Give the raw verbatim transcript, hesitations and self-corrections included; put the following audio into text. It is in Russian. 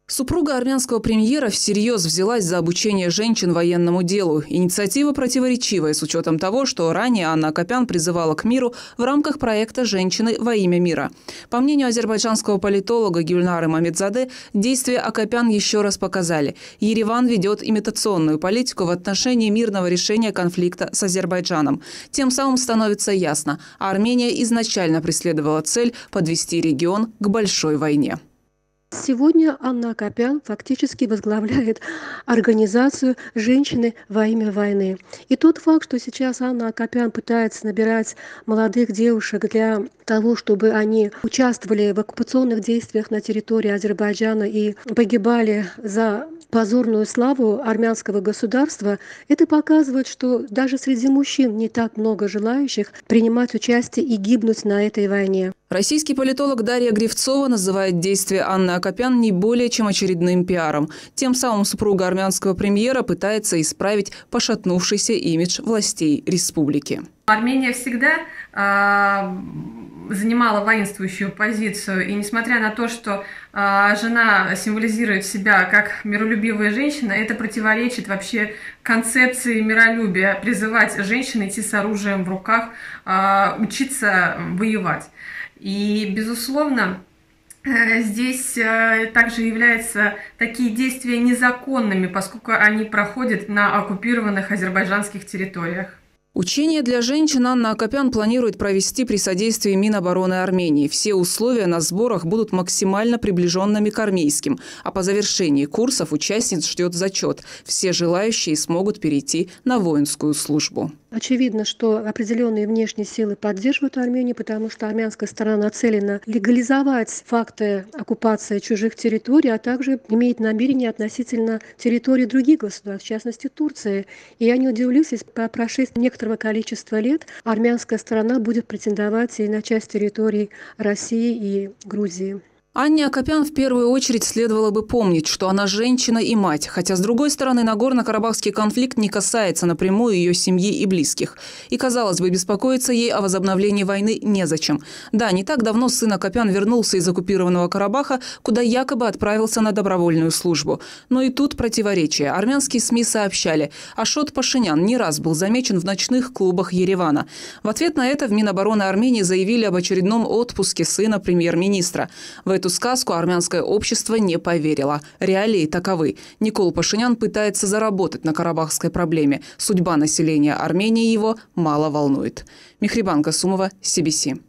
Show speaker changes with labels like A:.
A: Супруга армянского премьера всерьез взялась за обучение женщин военному делу. Инициатива противоречивая с учетом того, что ранее Анна Акопян призывала к миру в рамках проекта «Женщины во имя мира». По мнению азербайджанского политолога Гюльнары Мамедзаде, действия Акопян еще раз показали – Ереван ведет имитационную политику в отношении мирного решения конфликта с Азербайджаном. Тем самым становится ясно – Армения изначально преследовала цель подвести регион к большой войне.
B: Сегодня Анна Акопян фактически возглавляет организацию «Женщины во имя войны». И тот факт, что сейчас Анна Акопян пытается набирать молодых девушек для того, чтобы они участвовали в оккупационных действиях на территории Азербайджана и погибали за позорную славу армянского государства, это показывает, что даже среди мужчин не так много желающих принимать участие и гибнуть на этой войне.
A: Российский политолог Дарья Гривцова называет действия Анны Акопян не более чем очередным пиаром. Тем самым супруга армянского премьера пытается исправить пошатнувшийся имидж властей республики.
C: Армения всегда э, занимала воинствующую позицию, и несмотря на то, что э, жена символизирует себя как миролюбивая женщина, это противоречит вообще концепции миролюбия, призывать женщин идти с оружием в руках, э, учиться воевать. И, безусловно, здесь также являются такие действия незаконными, поскольку они проходят на оккупированных азербайджанских территориях.
A: Учения для женщин Анна Акопян планирует провести при содействии Минобороны Армении. Все условия на сборах будут максимально приближенными к армейским. А по завершении курсов участниц ждет зачет. Все желающие смогут перейти на воинскую службу.
B: Очевидно, что определенные внешние силы поддерживают Армению, потому что армянская сторона нацелена легализовать факты оккупации чужих территорий, а также имеет намерение относительно территорий других государств, в частности Турции. И я не удивлюсь, если по прошествии некоторого количества лет армянская сторона будет претендовать и на часть территорий России и Грузии.
A: Анне Акопян в первую очередь следовало бы помнить, что она женщина и мать, хотя, с другой стороны, Нагорно-Карабахский конфликт не касается напрямую ее семьи и близких. И, казалось бы, беспокоиться ей о возобновлении войны незачем. Да, не так давно сын Акопян вернулся из оккупированного Карабаха, куда якобы отправился на добровольную службу. Но и тут противоречия. Армянские СМИ сообщали, Ашот Пашинян не раз был замечен в ночных клубах Еревана. В ответ на это в Минобороны Армении заявили об очередном отпуске сына премьер-министра. В эту сказку армянское общество не поверило. Реалии таковы. Никол Пашинян пытается заработать на карабахской проблеме. Судьба населения Армении его мало волнует. Мехрибан Касумова, Си Би Си.